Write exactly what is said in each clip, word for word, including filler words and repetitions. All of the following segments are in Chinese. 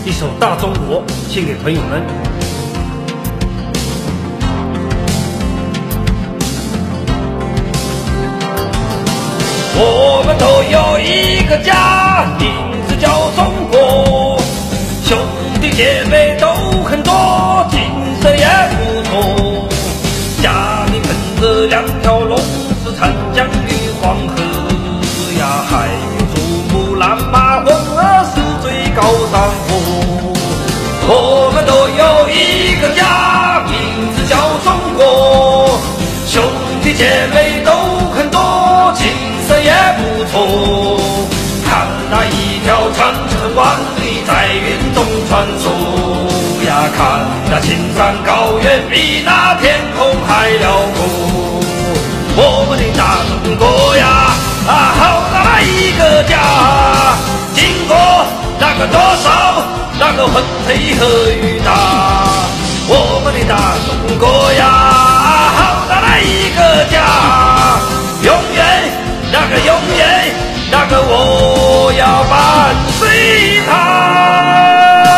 一首《大中国》献给朋友们。我们都有一个家，名字叫中国，兄弟姐妹都很多，精神也不错。家里分着两条龙，是长江与黄河呀，还有珠穆朗玛峰儿是最高山峰。我们都有一个家，名字叫中国，兄弟姐妹都很多，精神也不错。看那一条长城万里在云中穿梭呀，看那青山高原比那天空还辽阔。我们的大中国呀，啊，好大一个家，经过那个多少那个风吹和雨打。我们的大中国呀，啊，好大一个家，永远那个永远那个我要伴随它。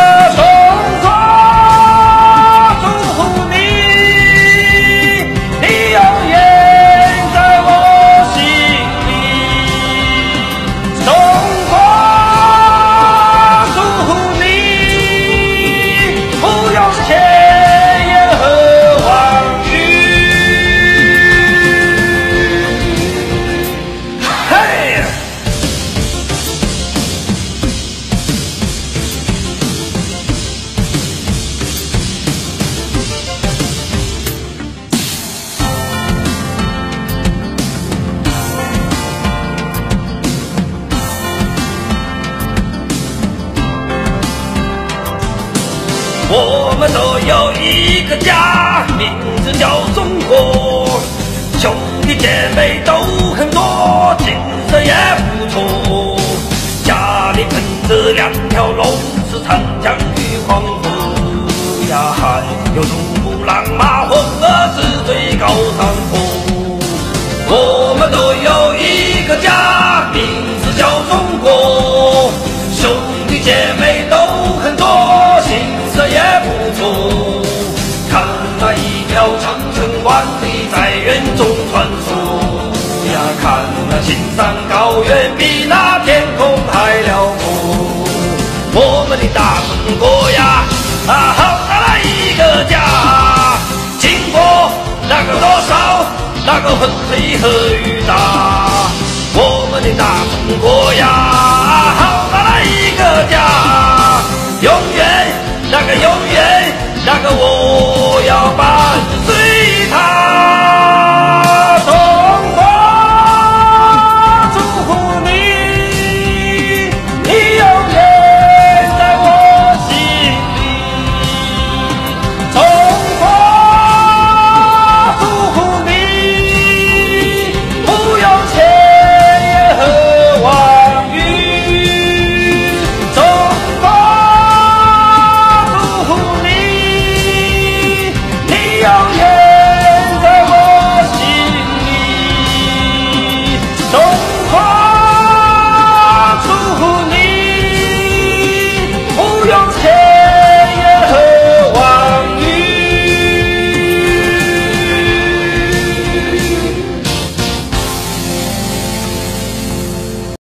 我们都有一个家，名字叫中国，兄弟姐妹都很多，精神也不错。家里分着两条龙，是长江与黄河呀，还有珠穆朗玛峰儿是最高山峰。我们都有一个家，名字叫中国，兄弟姐妹都很多，也不错。看那一条长城万里在云中穿梭呀，看那青山高原比那天空还辽阔。我们的大中国呀，啊，好大一个家，经过那个多少那个风吹和雨打。我们的大中国呀，